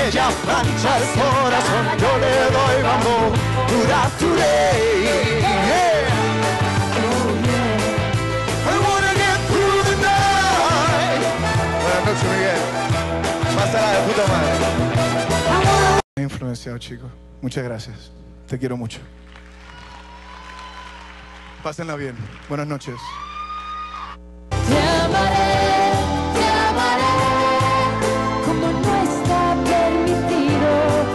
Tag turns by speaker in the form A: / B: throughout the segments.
A: ella plancha el corazón. Yo le doy bambú, dura today. Yeah. I wanna get through the night. Buenas noches, Miguel. Pásala de puta madre. Me he influenciado, chicos. Muchas gracias. Te quiero mucho. Pásenla bien. Buenas noches.
B: Te amaré como no está permitido.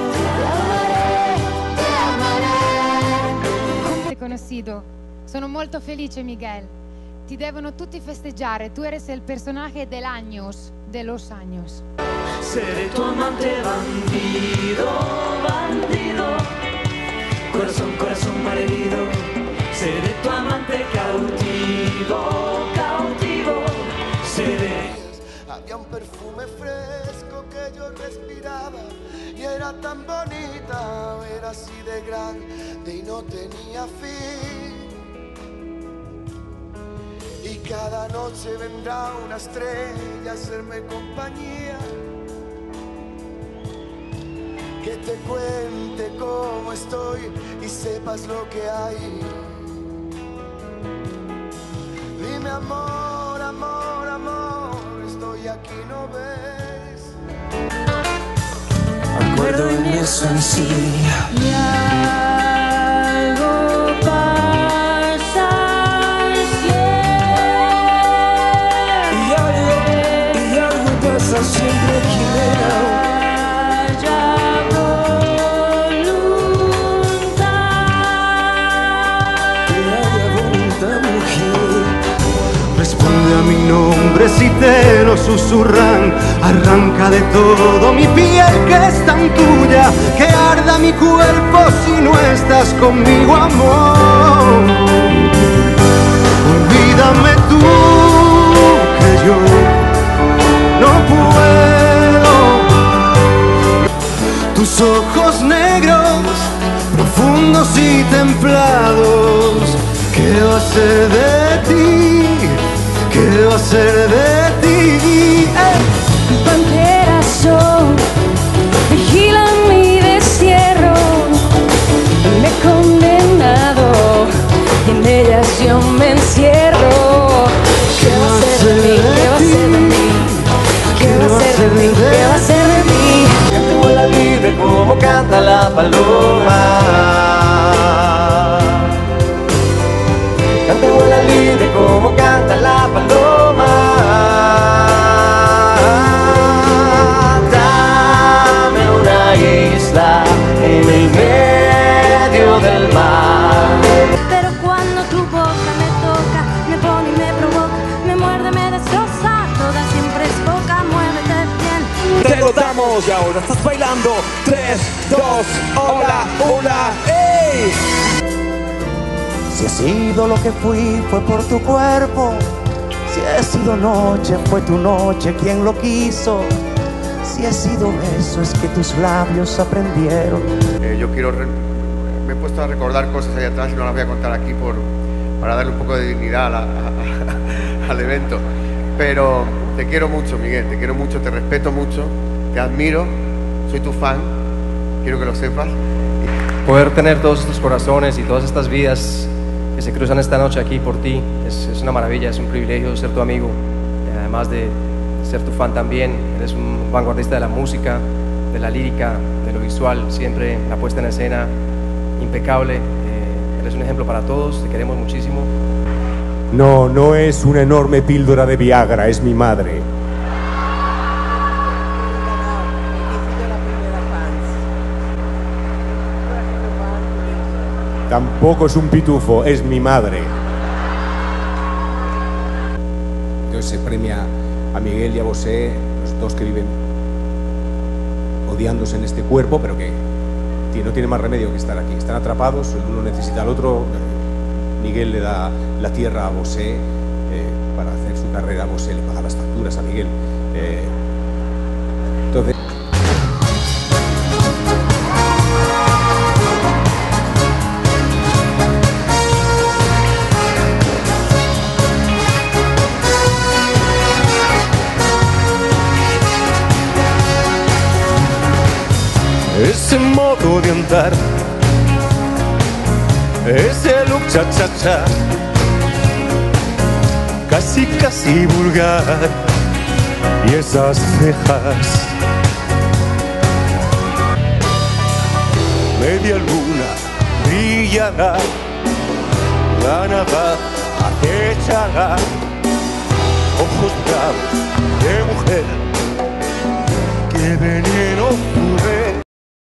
B: Te amaré.
C: Ti conosciuto. Sono molto felice, Miguel. Ti devono tutti festeggiare. Tu eres el personaje del años, de los años.
D: Seré tu amante bandido, bandido. Corazón, corazón malherido. Seré tu amante cautivo, cautivo. Seré.
A: Había un perfume fresco que yo respiraba y era tan bonita, era así de grande y no tenía fin. Y cada noche vendrá una estrella a hacerme compañía, que te cuente cómo estoy y sepas lo que hay. Dime amor, amor, amor, estoy aquí, ¿no ves?
D: Acuerdo en eso en sí.
B: Y algo pasa siempre.
D: Y algo pasa siempre que
A: Responde a mi nombre si te lo susurran. Arranca de todo mi piel que es tan tuya, que arda mi cuerpo si no estás conmigo, amor. Olvídame tú, que yo no puedo. Tus ojos negros, profundos y templados, ¿qué va a ser de ti? ¿Qué va a ser de ti?
B: Panteras son, vigilan mi destierro. Me he condenado y en ellas yo me encierro. ¿Qué va a ser de mí? ¿Qué va a ser de mí? ¿Qué va a ser de mí? ¿Qué va a ser de mí?
D: cante vuela libre como canta la paloma. Cante vuela libre como canta la paloma. Dame una isla en el medio del mar.
B: Pero cuando tu boca me toca, me pone y me provoca, me muerde, me destroza, toda siempre es boca, muévete bien.
D: Te lo damos y ahora estás bailando. 3, 2, hola, hola, ¡ey! Si he sido lo que fui, fue por tu cuerpo. Si he sido noche, fue tu noche quien lo quiso. Si he sido eso, es que tus labios aprendieron.
E: Yo quiero, me he puesto a recordar cosas allá atrás y no las voy a contar aquí para darle un poco de dignidad al evento. Pero te quiero mucho, Miguel, te quiero mucho, te respeto mucho, te admiro, soy tu fan, quiero que lo sepas.
F: Poder tener todos estos corazones y todas estas vidas que se cruzan esta noche aquí por ti es una maravilla, es un privilegio ser tu amigo, además de ser tu fan también. Eres un vanguardista de la música, de la lírica, de lo visual, siempre la puesta en escena impecable. Eres un ejemplo para todos, te queremos muchísimo.
G: No, no es una enorme píldora de Viagra, es mi madre. Tampoco es un pitufo, es mi madre. Entonces se premia a Miguel y a Bosé, los dos que viven odiándose en este cuerpo, pero que no tiene más remedio que estar aquí. Están atrapados, el uno necesita al otro. Miguel le da la tierra a Bosé para hacer su carrera. Bosé le paga las facturas a Miguel. Entonces...
A: ese modo de andar, ese look cha-cha-cha, casi casi vulgar, y esas cejas. Media luna brillará, la navaja acechará, ojos bravos de mujer, qué veneno pudre.